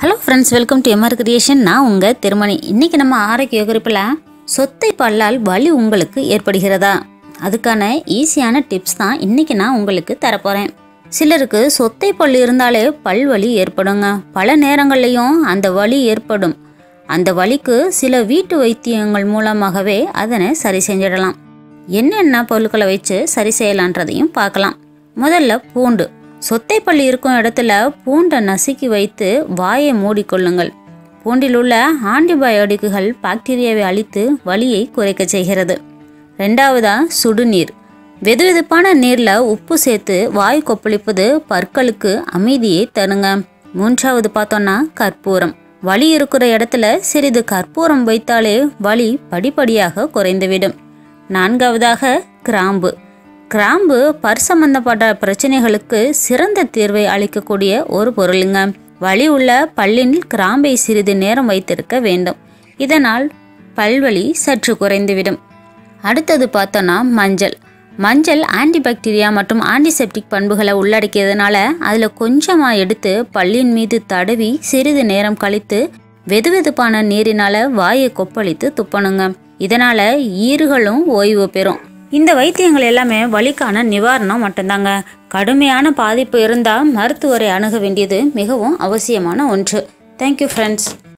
Hello friends, welcome to MR creation. நான் உங்கள் திருமணி. இன்றைக்கி நம்ம ஆரோக்கிய குறிப்பில் சொத்தை பல்லால் வலி உங்களுக்கு ஏற்படுகிறதா, அதுக்கான ஈஸியான டிப்ஸ் தான் இன்றைக்கி நான் உங்களுக்கு தரப்போகிறேன். சிலருக்கு சொத்தை பல் இருந்தாலே பல் வலி ஏற்படுங்க. பல நேரங்கள்லையும் அந்த வலி ஏற்படும். அந்த வலிக்கு சில வீட்டு வைத்தியங்கள் மூலமாகவே அதனை சரி செஞ்சிடலாம். என்னென்ன பொருட்களை வச்சு சரி செய்யலான்றதையும் பார்க்கலாம். முதல்ல பூண்டு. சொத்தை பல் இருக்கும் இடத்துல பூண்டை நசுக்கி வைத்து வாயை மூடிக்கொள்ளுங்கள். பூண்டில் உள்ள ஆன்டிபயோட்டிக்குகள் பாக்டீரியாவை அழித்து வலியை குறைக்க செய்கிறது. ரெண்டாவதா சுடுநீர். வெதுவெதுப்பான நீரில் உப்பு சேர்த்து வாய் கொப்பளிப்பது பற்களுக்கு அமைதியை தருங்க. மூன்றாவது பார்த்தோன்னா கற்பூரம். வலி இருக்கிற இடத்துல சிறிது கற்பூரம் வைத்தாலே வலி படிப்படியாக குறைந்துவிடும். நான்காவதாக கிராம்பு. கிராம்பு பல் சம்பந்தப்பட்ட பிரச்சனைகளுக்கு சிறந்த தீர்வை அளிக்கக்கூடிய ஒரு பொருளுங்க. வலி உள்ள பல்லில் கிராம்பை சிறிது நேரம் வைத்திருக்க வேண்டும். இதனால் பல்வலி சற்று குறைந்துவிடும். அடுத்தது பார்த்தோன்னா மஞ்சள். மஞ்சள் ஆன்டிபாக்டீரியா மற்றும் ஆன்டிசெப்டிக் பண்புகளை உள்ளடக்கியதுனால அதில் கொஞ்சமாக எடுத்து பல்லின் மீது தடவி சிறிது நேரம் கழித்து வெதுவெதுப்பான நீரினால் வாயை கொப்பளித்து துப்பணுங்க. இதனால் ஈறுகளும் ஓய்வு பெறும். இந்த வைத்தியங்கள் எல்லாமே வலிக்கான நிவாரணம் மட்டும்தாங்க. கடுமையான பாதிப்பு இருந்தால் மருத்துவரை அணுக வேண்டியது மிகவும் அவசியமான ஒன்று. Thank you friends.